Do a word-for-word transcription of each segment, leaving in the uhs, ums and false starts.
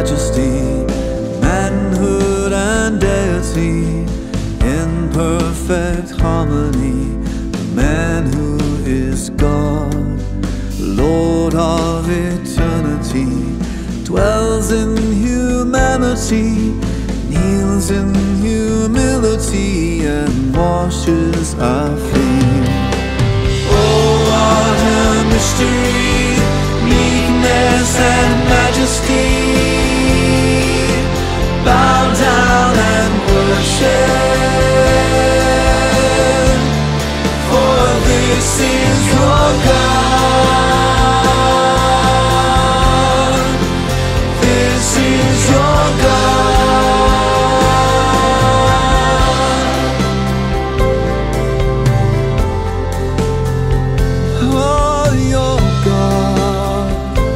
majesty, manhood and deity, in perfect harmony, the man who is God, Lord of eternity, dwells in humanity, kneels in humility, and washes our feet. Oh, what a mystery, meekness and majesty, bow down and worship, for this is your God, this is your God. Oh, your God.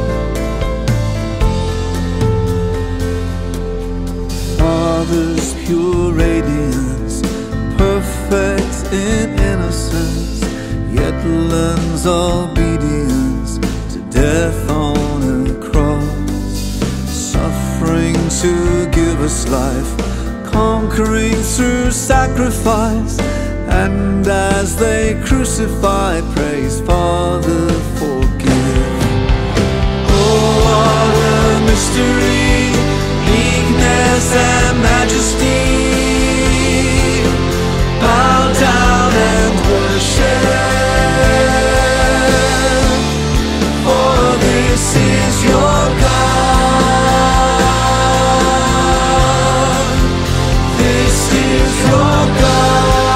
Father's pure radiance, perfect in innocence, yet learns obedience to death on a cross, suffering to give us life, conquering through sacrifice, and as they crucify, praise, Father, forgive. Oh, what a mystery, meekness and majesty, bow down and worship, for this is your God, this is your God.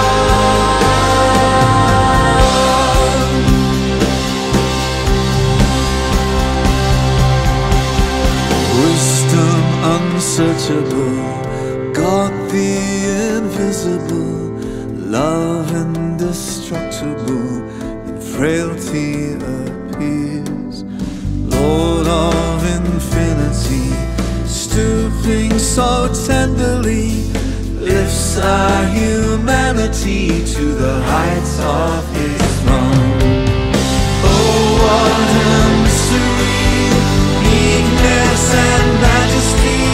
Wisdom unsearchable, God the invisible, love indestructible, in frailty appears, Lord of infinity, stooping so tenderly, lifts our humanity to the heights of his throne. Oh, what a mystery, meekness and majesty,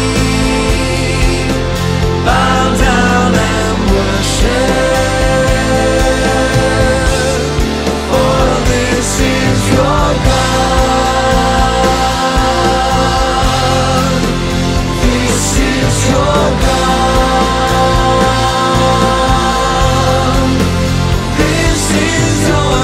bow down and worship, for this is your God, this is your God, this is your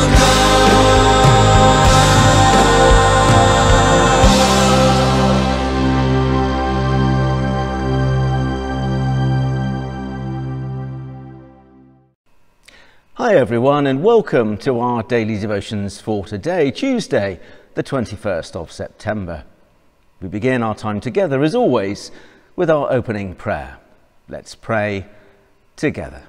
Hi everyone, and welcome to our daily devotions for today, Tuesday, the twenty-first of September. We begin our time together, as always, with our opening prayer. Let's pray together.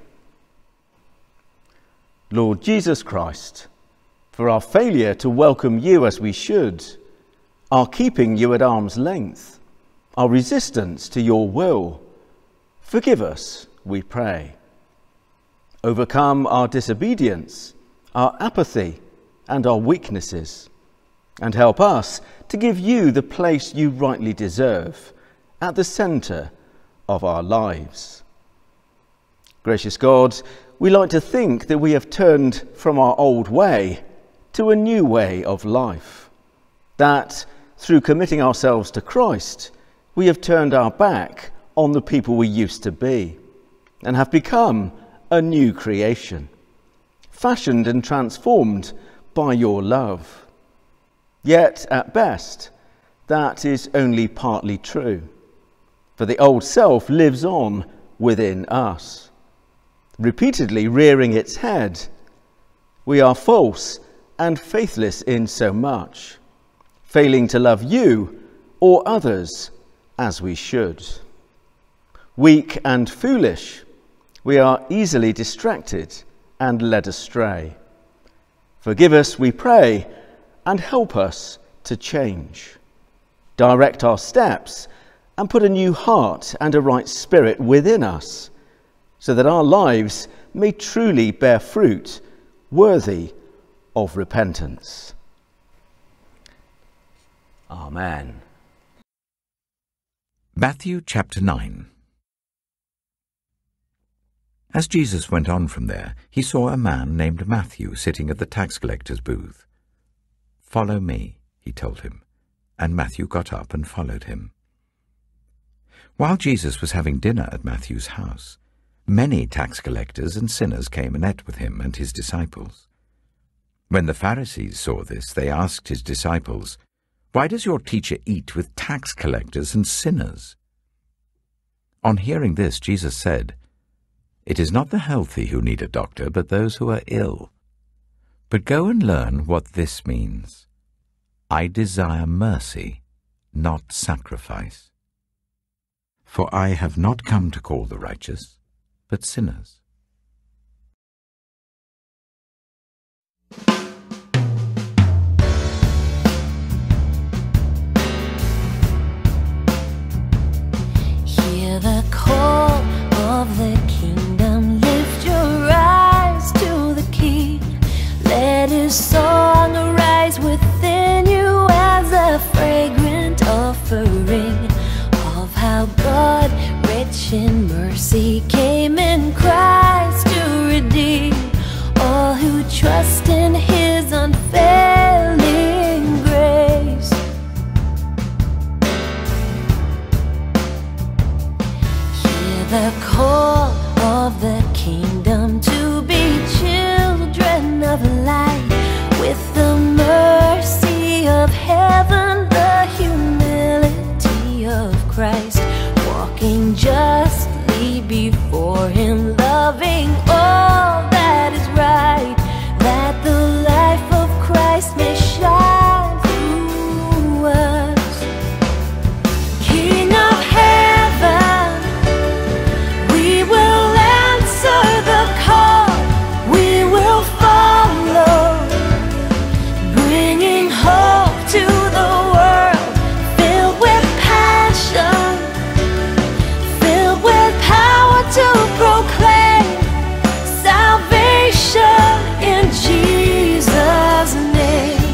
Lord Jesus Christ, for our failure to welcome you as we should, our keeping you at arm's length, our resistance to your will, forgive us, we pray. Overcome our disobedience, our apathy, and our weaknesses, and help us to give you the place you rightly deserve at the centre of our lives. Gracious God, we like to think that we have turned from our old way to a new way of life, that through committing ourselves to Christ, we have turned our back on the people we used to be and have become a new creation, fashioned and transformed by your love. Yet, at best, that is only partly true, for the old self lives on within us, repeatedly rearing its head. We are false and faithless in so much, failing to love you or others as we should. Weak and foolish, we are easily distracted and led astray. Forgive us, we pray, and help us to change. Direct our steps and put a new heart and a right spirit within us, so that our lives may truly bear fruit worthy of repentance. Amen. Matthew chapter nine. As Jesus went on from there, he saw a man named Matthew sitting at the tax collector's booth. "Follow me," he told him, and Matthew got up and followed him. While Jesus was having dinner at Matthew's house, many tax collectors and sinners came and ate with him and his disciples. When the Pharisees saw this, they asked his disciples, "Why does your teacher eat with tax collectors and sinners?" On hearing this, Jesus said, "It is not the healthy who need a doctor, but those who are ill. But go and learn what this means. I desire mercy, not sacrifice. For I have not come to call the righteous, but sinners." Hear the call of the kingdom, lift your eyes to the King. Let his song arise within you as a fragrant offering of how God, rich in mercy, came in Christ to redeem all who trust in his unfailing grace. The call of the kingdom to be children of light, with the mercy of heaven, the humility of Christ, walking justly before him, loving all that is right, that the life of Christ may shine through us. King of heaven, we will answer the call, we will follow, bringing hope to the world, filled with passion, filled with power to proclaim salvation in Jesus' name.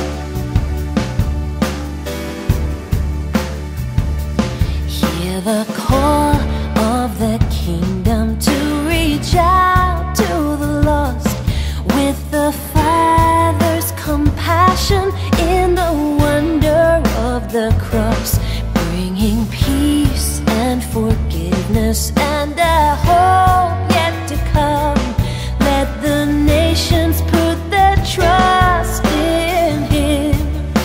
Hear the call of the kingdom to reach out to the lost, with the Father's compassion in the wonder of the cross, bringing peace and forgiveness and a hope yet to come. Let the nations put their trust in him.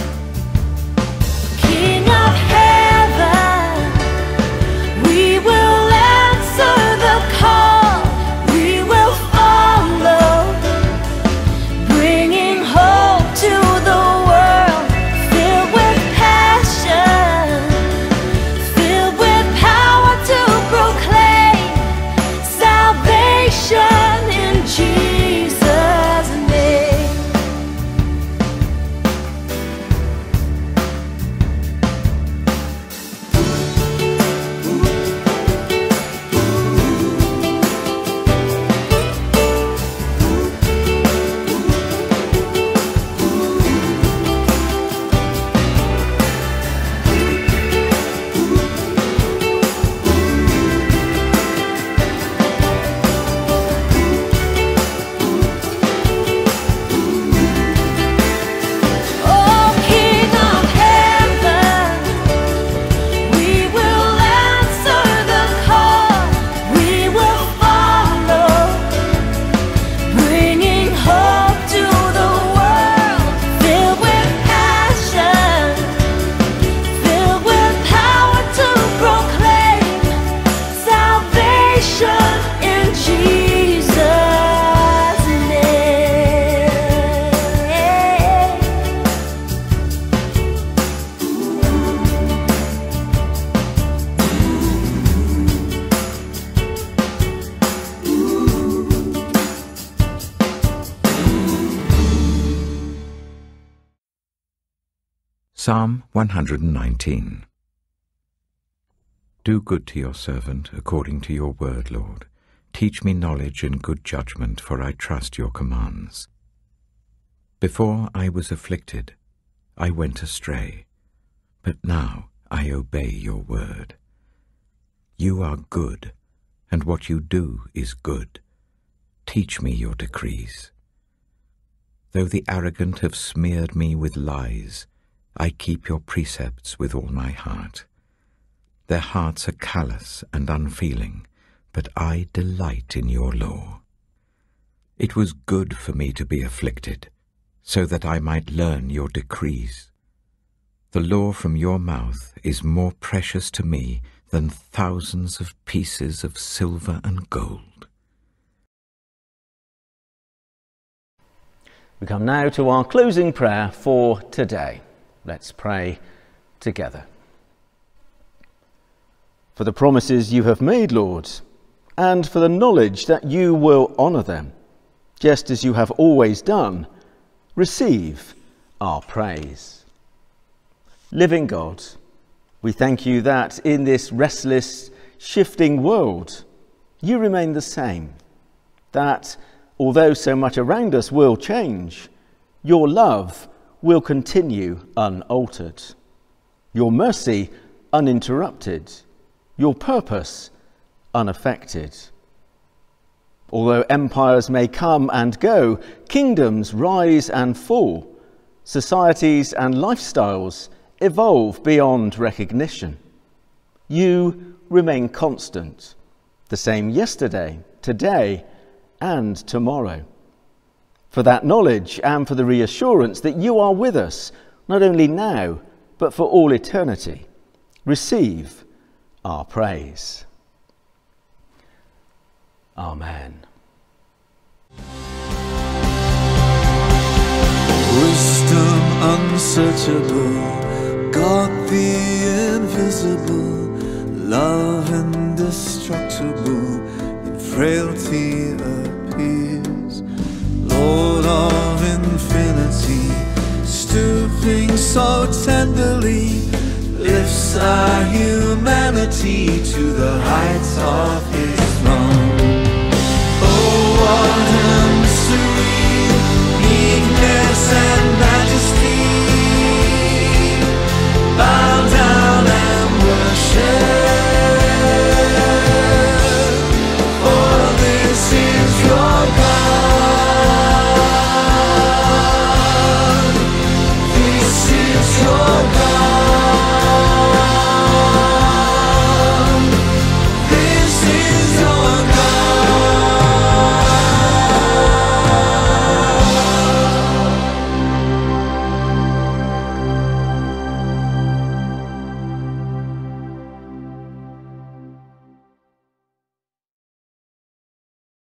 King of heaven, we will answer the call, we will follow, bringing hope to the world, filled with passion, filled with power to proclaim salvation in Jesus' name. Oh, King of heaven, we will answer the call, we will follow, bringing hope to the world, filled with passion, filled with power to proclaim salvation in Jesus' name. Psalm one hundred nineteen. Do good to your servant according to your word, Lord. Teach me knowledge and good judgment, for I trust your commands. Before I was afflicted, I went astray, but now I obey your word. You are good, and what you do is good. Teach me your decrees. Though the arrogant have smeared me with lies, I keep your precepts with all my heart. Their hearts are callous and unfeeling, but I delight in your law. It was good for me to be afflicted, so that I might learn your decrees. The law from your mouth is more precious to me than thousands of pieces of silver and gold. We come now to our closing prayer for today. Let's pray together. For the promises you have made, Lord, and for the knowledge that you will honour them, just as you have always done, receive our praise. Living God, we thank you that in this restless, shifting world, you remain the same, that although so much around us will change, your love will continue unaltered, your mercy uninterrupted, your purpose unaffected. Although empires may come and go, kingdoms rise and fall, societies and lifestyles evolve beyond recognition, you remain constant, the same yesterday, today, and tomorrow. For that knowledge and for the reassurance that you are with us, not only now, but for all eternity, receive our praise. Amen. Wisdom unsearchable, God the invisible, love indestructible, in frailty appears. Lord of infinity, stooping so tenderly, lifts our humanity to the heights of his